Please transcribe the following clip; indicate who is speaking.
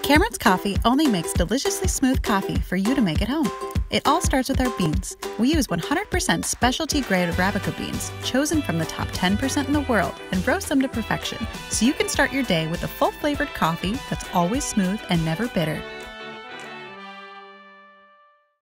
Speaker 1: Cameron's Coffee only makes deliciously smooth coffee for you to make at home. It all starts with our beans. We use 100% specialty grade Arabica beans, chosen from the top 10% in the world, and roast them to perfection, so you can start your day with a full-flavored coffee that's always smooth and never bitter.